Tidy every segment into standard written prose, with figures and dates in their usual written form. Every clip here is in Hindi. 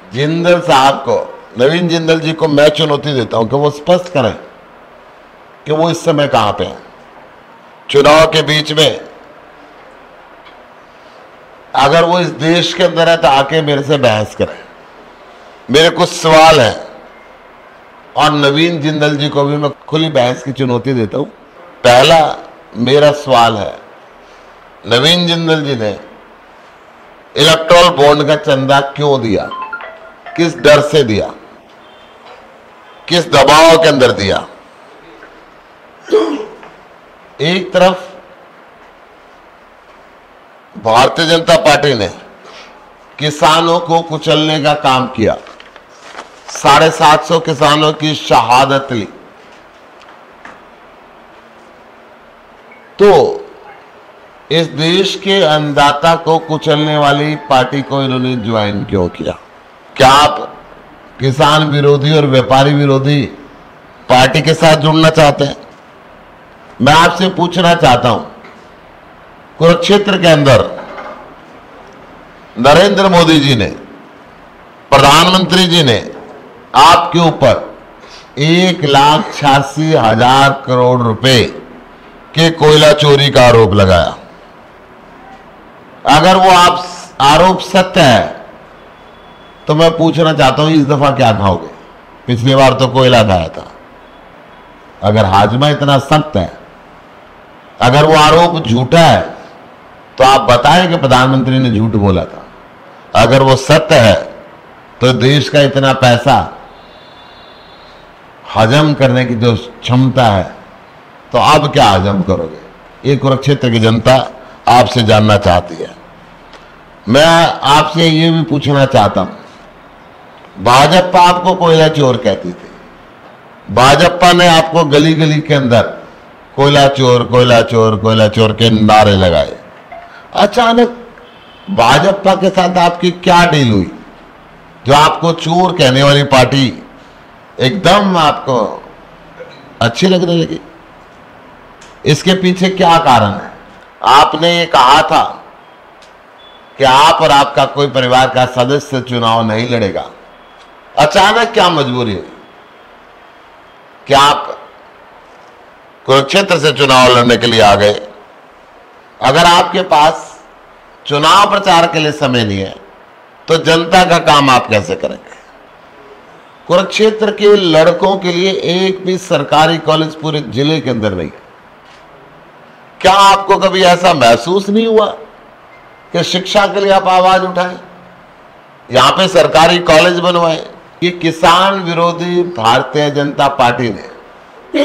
जिंदल साहब को, नवीन जिंदल जी को मैं चुनौती देता हूं कि वो स्पष्ट करें कि वो इस समय कहां पे हैं। चुनाव के बीच में अगर वो इस देश के अंदर है तो आके मेरे से बहस करें। मेरे कुछ सवाल हैं और नवीन जिंदल जी को भी मैं खुली बहस की चुनौती देता हूं। पहला मेरा सवाल है, नवीन जिंदल जी ने इलेक्टोरल बॉन्ड का चंदा क्यों दिया, किस डर से दिया, किस दबाव के अंदर दिया? एक तरफ भारतीय जनता पार्टी ने किसानों को कुचलने का काम किया, 750 किसानों की शहादत ली, तो इस देश के अन्नदाता को कुचलने वाली पार्टी को इन्होंने ज्वाइन क्यों किया? क्या आप किसान विरोधी और व्यापारी विरोधी पार्टी के साथ जुड़ना चाहते हैं? मैं आपसे पूछना चाहता हूं, कुरुक्षेत्र के अंदर नरेंद्र मोदी जी ने, प्रधानमंत्री जी ने आपके ऊपर 1,86,000 करोड़ रुपए के कोयला चोरी का आरोप लगाया। अगर वो आप आरोप सत्य है तो मैं पूछना चाहता हूं इस दफा क्या खाओगे? पिछली बार तो कोयला खाया था। अगर हाजमा इतना सख्त है, अगर वो आरोप झूठा है तो आप बताएं कि प्रधानमंत्री ने झूठ बोला था। अगर वो सत्य है तो देश का इतना पैसा हजम करने की जो क्षमता है, तो अब क्या हजम करोगे? ये कुरुक्षेत्र की जनता आपसे जानना चाहती है। मैं आपसे ये भी पूछना चाहता हूं, भाजपा आपको कोयला चोर कहती थी, भाजपा ने आपको गली गली के अंदर कोयला चोर, कोयला चोर, कोयला चोर के नारे लगाए। अचानक भाजपा के साथ आपकी क्या डील हुई जो आपको चोर कहने वाली पार्टी एकदम आपको अच्छी लगने लगी? इसके पीछे क्या कारण है? आपने ये कहा था कि आप और आपका कोई परिवार का सदस्य चुनाव नहीं लड़ेगा। अचानक क्या मजबूरी हुई कि आप कुरुक्षेत्र से चुनाव लड़ने के लिए आ गए? अगर आपके पास चुनाव प्रचार के लिए समय नहीं है तो जनता का काम आप कैसे करेंगे? कुरुक्षेत्र के लड़कों के लिए एक भी सरकारी कॉलेज पूरे जिले के अंदर नहीं है। क्या आपको कभी ऐसा महसूस नहीं हुआ कि शिक्षा के लिए आप आवाज उठाएं, यहां पे सरकारी कॉलेज बनवाएं? ये किसान विरोधी भारतीय जनता पार्टी ने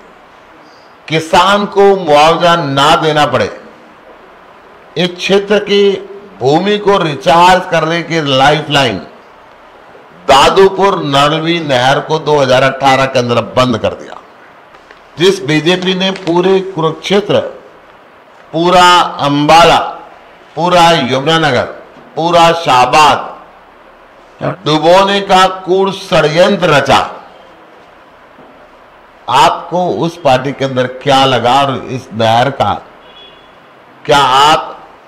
किसान को मुआवजा ना देना पड़े, इस क्षेत्र की भूमि को रिचार्ज करने की लाइफलाइन दादूपुर नलवी नहर को 2018 के अंदर बंद कर दिया। जिस बीजेपी ने पूरे कुरुक्षेत्र, पूरा अंबाला, पूरा यमुनानगर, पूरा शाहबाद डुबोने का कूड़ षड्यंत्र रचा, आपको उस पार्टी के अंदर क्या लगा? और इस नहर का क्या आप,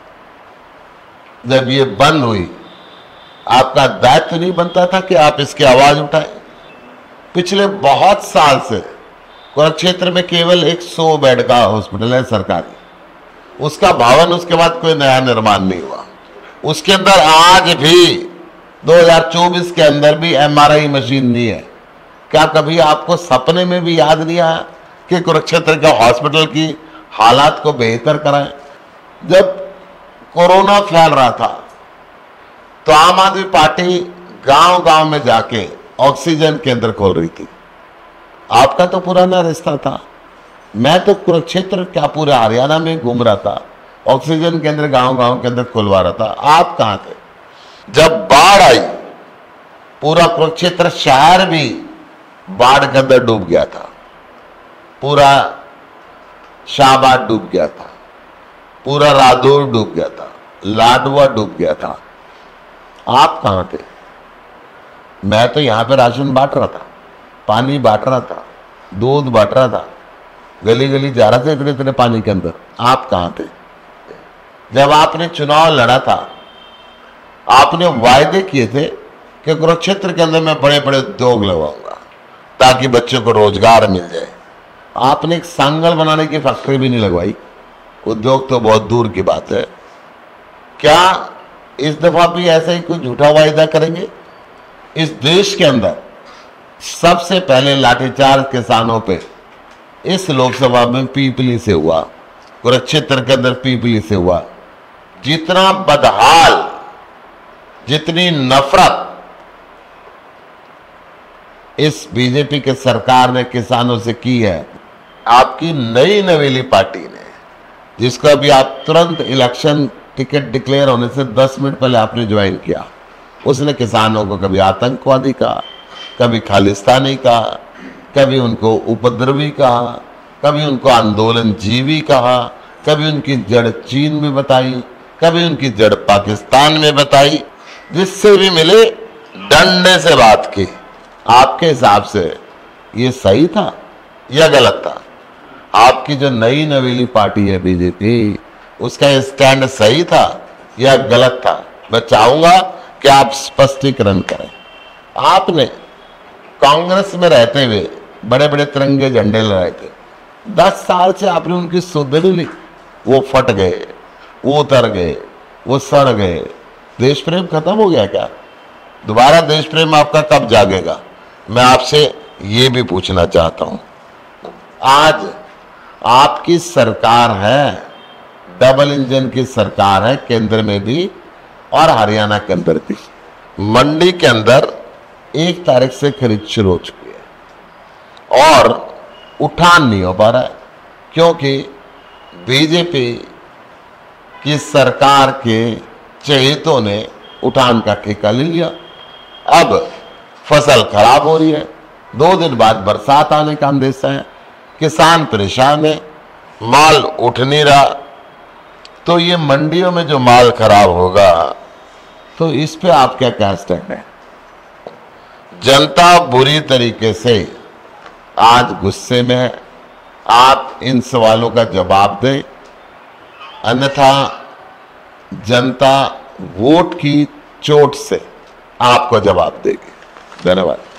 जब ये बंद हुई, आपका दायित्व नहीं बनता था कि आप इसकी आवाज उठाएं? पिछले बहुत साल से कुरुक्षेत्र में केवल 100 बेड का हॉस्पिटल है सरकारी, उसका भवन उसके बाद कोई नया निर्माण नहीं हुआ। उसके अंदर आज भी 2024 के अंदर भी MRI मशीन नहीं है। क्या कभी आपको सपने में भी याद नहीं आया कि कुरुक्षेत्र के हॉस्पिटल की हालात को बेहतर कराएं? जब कोरोना फैल रहा था तो आम आदमी पार्टी गांव-गांव में जाके ऑक्सीजन केंद्र खोल रही थी। आपका तो पुराना रिश्ता था। मैं तो कुरुक्षेत्र क्या पूरे हरियाणा में घूम रहा था, ऑक्सीजन केंद्र गांव-गांव के अंदर खुलवा रहा था। आप कहां थे जब बाढ़ आई? पूरा कुरुक्षेत्र शहर भी बाढ़ के अंदर डूब गया था, पूरा शाहबाद डूब गया था, पूरा रादौर डूब गया था, लाडवा डूब गया था। आप कहां थे? मैं तो यहां पे राशन बांट रहा था, पानी बांट रहा था, दूध बांट रहा था, गली गली जा रहा था इतने इतने पानी के अंदर। आप कहां थे जब आपने चुनाव लड़ा था? आपने वायदे किए थे कि कुरुक्षेत्र के अंदर मैं बड़े बड़े उद्योग लगाऊंगा ताकि बच्चों को रोजगार मिल जाए। आपने एक सांगल बनाने की फैक्ट्री भी नहीं लगवाई, उद्योग तो बहुत दूर की बात है। क्या इस दफा भी ऐसा ही कुछ झूठा वायदा करेंगे? इस देश के अंदर सबसे पहले लाठीचार्ज किसानों पे इस लोकसभा में पीपली से हुआ, कुरुक्षेत्र के अंदर पीपली से हुआ। जितना बदहाल, जितनी नफरत इस बीजेपी के सरकार ने किसानों से की है, आपकी नई नवेली पार्टी ने, जिसको अभी आप तुरंत इलेक्शन टिकट डिक्लेयर होने से 10 मिनट पहले आपने ज्वाइन किया, उसने किसानों को कभी आतंकवादी कहा, कभी खालिस्तानी कहा, कभी उनको उपद्रवी कहा, कभी उनको आंदोलन जीवी कहा, कभी उनकी जड़ चीन में बताई, कभी उनकी जड़ पाकिस्तान में बताई। जिससे भी मिले डंडे से बात की। आपके हिसाब से ये सही था या गलत था? आपकी जो नई नवेली पार्टी है बीजेपी, उसका स्टैंड सही था या गलत था? मैं चाहूंगा कि आप स्पष्टीकरण करें। आपने कांग्रेस में रहते हुए बड़े बड़े तिरंगे झंडे लहराए थे, 10 साल से आपने उनकी सुध नहीं ली। वो फट गए, वो उतर गए, वो सड़ गए। देश प्रेम खत्म हो गया क्या? दोबारा देश प्रेम आपका कब जागेगा? मैं आपसे ये भी पूछना चाहता हूं। आज आपकी सरकार है, डबल इंजन की सरकार है, केंद्र में भी और हरियाणा के अंदर भी। मंडी के अंदर 1 तारीख से खरीद शुरू हो चुकी है और उठान नहीं हो पा रहा है, क्योंकि बीजेपी की सरकार के चहेतों ने उठान का ठेका ले लिया। अब फसल खराब हो रही है, 2 दिन बाद बरसात आने का अंदेशा है, किसान परेशान है, माल उठ नहीं रहा। तो ये मंडियों में जो माल खराब होगा, तो इस पे आप क्या स्टैंड है? जनता बुरी तरीके से आज गुस्से में है। आप इन सवालों का जवाब दें, अन्यथा जनता वोट की चोट से आपको जवाब देगी। धन्यवाद।